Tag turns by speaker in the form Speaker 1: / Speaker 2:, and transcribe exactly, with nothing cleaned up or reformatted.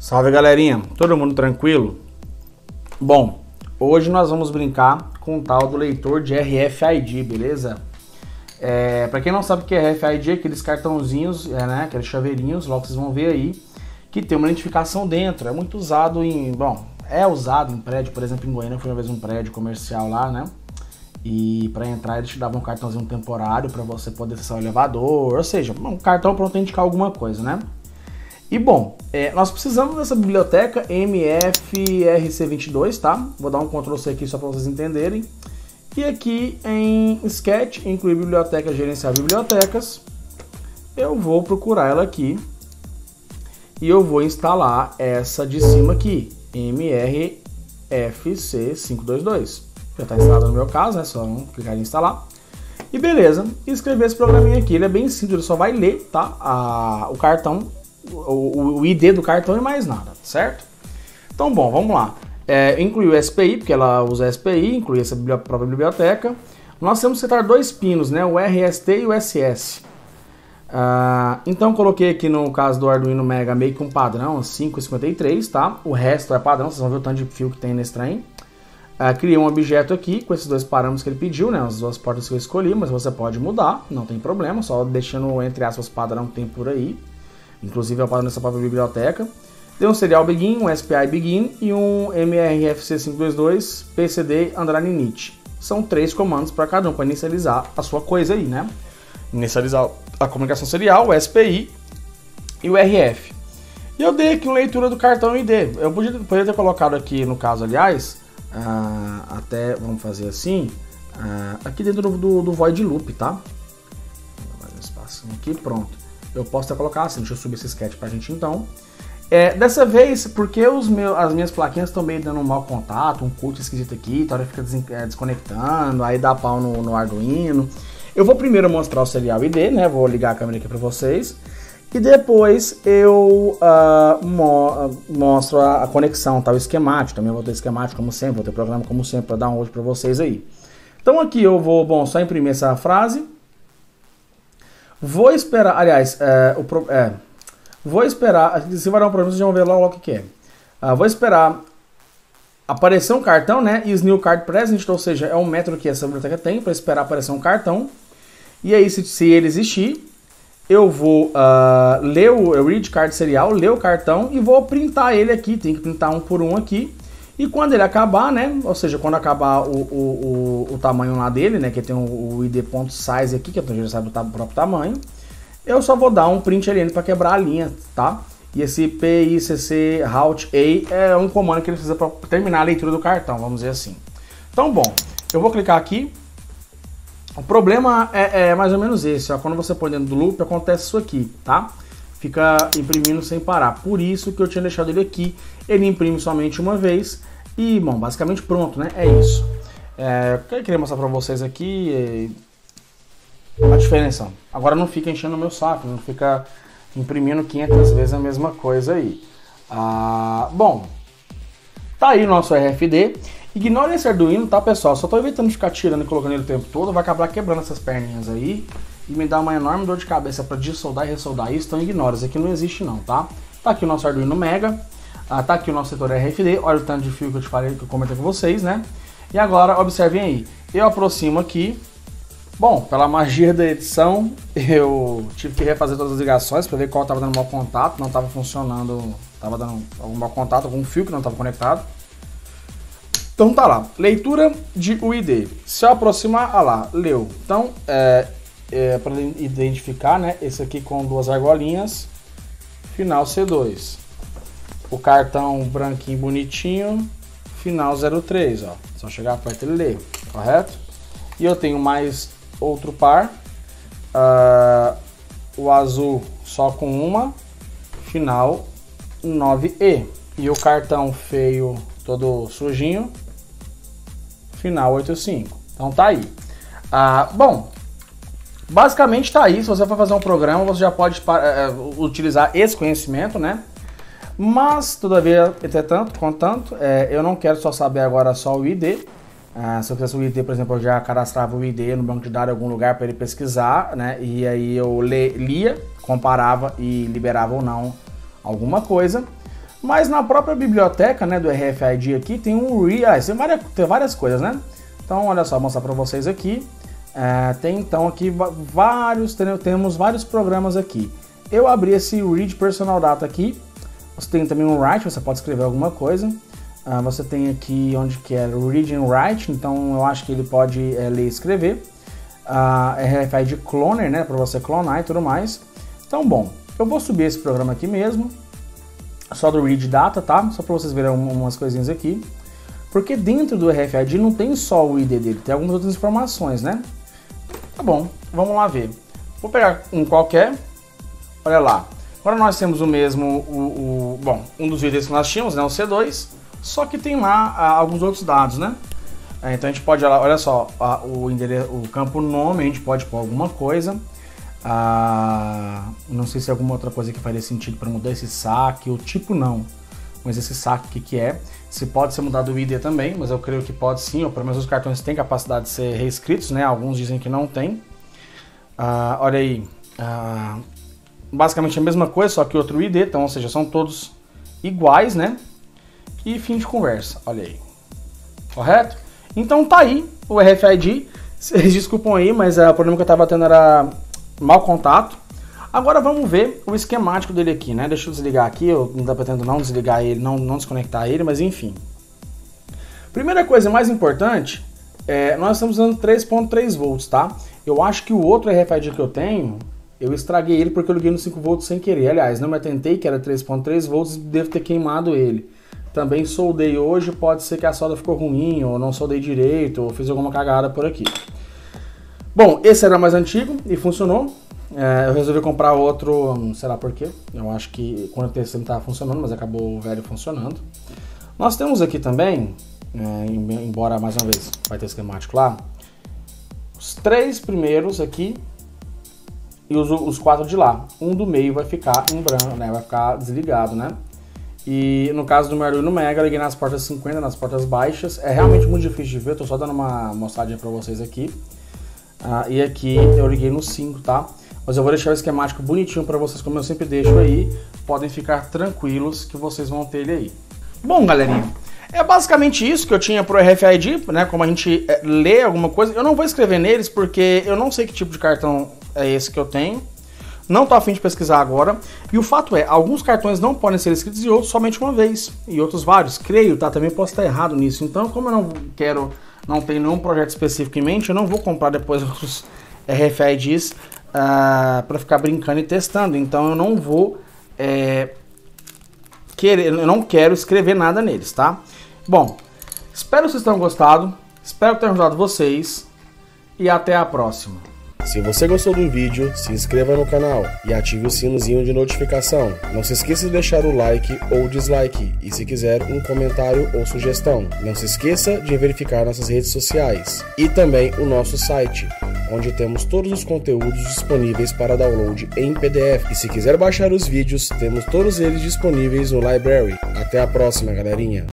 Speaker 1: Salve, galerinha, todo mundo tranquilo? Bom, hoje nós vamos brincar com o tal do leitor de R F I D, beleza? É, para quem não sabe o que é R F I D, é aqueles cartãozinhos, é, né, aqueles chaveirinhos, logo vocês vão ver aí, que tem uma identificação dentro. É muito usado em, bom, é usado em prédio, por exemplo, em Goiânia eu fui uma vez um prédio comercial lá, né? E para entrar eles te davam um cartãozinho temporário para você poder acessar o elevador, ou seja, um cartão para indicar alguma coisa, né? E bom, é, nós precisamos dessa biblioteca M F R C vinte e dois, tá? Vou dar um control C aqui só para vocês entenderem. E aqui em Sketch, incluir biblioteca, gerenciar bibliotecas, eu vou procurar ela aqui e eu vou instalar essa de cima aqui, M R F C quinhentos e vinte e dois. Já está instalada no meu caso, é né? Só clicar em instalar. E beleza, escrever esse programinha aqui, ele é bem simples, ele só vai ler, tá? A, o cartão, o, o I D do cartão e mais nada, certo? Então, bom, vamos lá. É, incluir o S P I, porque ela usa S P I, incluir essa própria biblioteca. Nós temos que setar dois pinos, né? O R S T e o S S. Uh, então, coloquei aqui no caso do Arduino Mega meio que um padrão, cinco cinquenta e três, tá? O resto é padrão, vocês vão ver o tanto de fio que tem nesse trem. Uh, criei um objeto aqui com esses dois parâmetros que ele pediu, né? As duas portas que eu escolhi, mas você pode mudar, não tem problema, só deixando entre aspas padrão que tem por aí. Inclusive é o padrão dessa própria biblioteca. Deu um serial begin, um S P I begin e um M R F C quinhentos e vinte e dois P C D underline init. São três comandos para cada um, para inicializar a sua coisa aí, né? Inicializar a comunicação serial, o S P I e o R F. E eu dei aqui uma leitura do cartão I D. Eu podia, poderia ter colocado aqui, no caso, aliás, uh, até, vamos fazer assim, uh, aqui dentro do, do, do void loop, tá? Vou fazer um espacinho aqui, pronto. Eu posso até colocar assim, deixa eu subir esse sketch pra gente então. É, dessa vez, porque os meus, as minhas plaquinhas estão meio dando um mau contato, um curto esquisito aqui, tá hora fica des, é, desconectando, aí dá pau no, no Arduino. Eu vou primeiro mostrar o serial I D, né? Vou ligar a câmera aqui para vocês. E depois eu uh, mo mostro a, a conexão, tá? O esquemático. Também vou ter esquemático como sempre, vou ter programa como sempre para dar um hoje para vocês aí. Então aqui eu vou, bom, só imprimir essa frase. Vou esperar, aliás, é, o pro, é, vou esperar, se vai dar um problema, vocês vão ver logo o que é. Uh, vou esperar aparecer um cartão, né? Is new card present, ou seja, é um método que essa biblioteca tem para esperar aparecer um cartão. E aí, se, se ele existir, eu vou uh, ler o read card serial, ler o cartão e vou printar ele aqui. Tem que printar um por um aqui. E quando ele acabar, né? Ou seja, quando acabar o, o, o, o tamanho lá dele, né? Que tem o, o I D.size aqui, que a gente já sabe do próprio tamanho. Eu só vou dar um print ali para quebrar a linha, tá? E esse P I C C route A é um comando que ele precisa para terminar a leitura do cartão, vamos dizer assim. Então, bom, eu vou clicar aqui. O problema é, é mais ou menos esse, ó. Quando você põe dentro do loop, acontece isso aqui, tá? Fica imprimindo sem parar. Por isso que eu tinha deixado ele aqui. Ele imprime somente uma vez. E, bom, basicamente pronto, né? É isso. É, eu queria mostrar para vocês aqui a diferença. Agora não fica enchendo o meu saco, não fica imprimindo quinhentas vezes a mesma coisa aí. Ah, bom, tá aí o nosso R F D. Ignore esse Arduino, tá, pessoal? Só tô evitando de ficar tirando e colocando ele o tempo todo. Vai acabar quebrando essas perninhas aí e me dá uma enorme dor de cabeça para dissoldar e ressoldar isso. Então ignora, isso aqui não existe não, tá? Tá aqui o nosso Arduino Mega. Ah, tá aqui o nosso setor R F D. Olha o tanto de fio que eu te falei, que eu comentei com vocês, né? E agora, observem aí. Eu aproximo aqui. Bom, pela magia da edição, eu tive que refazer todas as ligações para ver qual estava dando mau contato, não estava funcionando, estava dando algum mau contato, algum fio que não estava conectado. Então tá lá, leitura de U I D. Se eu aproximar, ah lá, leu. Então, é, é para identificar, né, esse aqui com duas argolinhas, final C dois. O cartão branquinho bonitinho, final zero três, ó. Só chegar perto ele lê, correto? E eu tenho mais outro par, uh, o azul só com uma, final nove E. E o cartão feio, todo sujinho, final oitenta e cinco. Então tá aí. Uh, bom, basicamente tá aí. Se você for fazer um programa, você já pode uh, utilizar esse conhecimento, né? Mas, todavia, entretanto, contanto, é, eu não quero só saber agora só o I D. Ah, se eu quisesse o I D, por exemplo, eu já cadastrava o I D no banco de dados em algum lugar para ele pesquisar, né? E aí eu lia, comparava e liberava ou não alguma coisa. Mas na própria biblioteca, né, do R F I D aqui tem um read, ah, tem várias, tem várias coisas, né? Então, olha só, vou mostrar para vocês aqui. É, tem então aqui vários, temos vários programas aqui. Eu abri esse read personal data aqui. Você tem também um write, você pode escrever alguma coisa. Uh, você tem aqui onde que é read and write, então eu acho que ele pode é, ler e escrever. Uh, R F I D Cloner, né, para você clonar e tudo mais. Então, bom, eu vou subir esse programa aqui mesmo, só do read data, tá? Só para vocês verem umas coisinhas aqui. Porque dentro do R F I D não tem só o I D dele, tem algumas outras informações, né? Tá bom, vamos lá ver. Vou pegar um qualquer, olha lá. Agora nós temos o mesmo, o, o, bom, um dos itens que nós tínhamos, né, o C dois, só que tem lá ah, alguns outros dados, né? É, então a gente pode, olha só, ah, o, endereço, o campo nome, a gente pode pôr alguma coisa. Ah, não sei se é alguma outra coisa que faria sentido para mudar esse saque, o tipo não, mas esse saque o que, que é? Se pode ser mudado o I D também, mas eu creio que pode sim, ou pelo menos os cartões têm capacidade de ser reescritos, né? Alguns dizem que não tem. Ah, olha aí, ah, basicamente a mesma coisa, só que outro I D, então, ou seja, são todos iguais, né? E fim de conversa, olha aí, correto? Então tá aí o R F I D, vocês desculpam aí, mas uh, o problema que eu tava tendo era mau contato. Agora vamos ver o esquemático dele aqui, né? Deixa eu desligar aqui, eu não pretendo não desligar ele, não, não desconectar ele, mas enfim. Primeira coisa mais importante, é, nós estamos usando três ponto três volts, tá? Eu acho que o outro R F I D que eu tenho, eu estraguei ele porque eu liguei no cinco volts sem querer. Aliás, não me atentei que era três ponto três volts e devo ter queimado ele. Também soldei hoje, pode ser que a solda ficou ruim, ou não soldei direito, ou fiz alguma cagada por aqui. Bom, esse era mais antigo e funcionou. É, eu resolvi comprar outro, sei lá por quê. Eu acho que quando eu testei não estava funcionando, mas acabou o velho funcionando. Nós temos aqui também, é, embora mais uma vez vai ter esquemático lá, os três primeiros aqui e os, os quatro de lá. Um do meio vai ficar em branco, né? Vai ficar desligado, né? E no caso do meu Arduino Mega, eu liguei nas portas cinquenta, nas portas baixas. É realmente muito difícil de ver, tô só dando uma mostradinha pra vocês aqui. Ah, e aqui eu liguei no cinco, tá? Mas eu vou deixar o esquemático bonitinho pra vocês, como eu sempre deixo aí. Podem ficar tranquilos que vocês vão ter ele aí. Bom, galerinha, é basicamente isso que eu tinha pro R F I D, né? Como a gente é, lê alguma coisa. Eu não vou escrever neles porque eu não sei que tipo de cartão é esse que eu tenho. Não tô a fim de pesquisar agora. E o fato é, alguns cartões não podem ser escritos e outros somente uma vez. E outros vários. Creio, tá? Também posso estar errado nisso. Então, como eu não quero, não tenho nenhum projeto específico em mente, eu não vou comprar depois os R F I Ds uh, para ficar brincando e testando. Então, eu não vou é, querer, eu não quero escrever nada neles, tá? Bom, espero que vocês tenham gostado. Espero que tenha ajudado vocês. E até a próxima.
Speaker 2: Se você gostou do vídeo, se inscreva no canal e ative o sinozinho de notificação. Não se esqueça de deixar o like ou dislike e se quiser um comentário ou sugestão. Não se esqueça de verificar nossas redes sociais e também o nosso site, onde temos todos os conteúdos disponíveis para download em P D F. E se quiser baixar os vídeos, temos todos eles disponíveis no Library. Até a próxima, galerinha!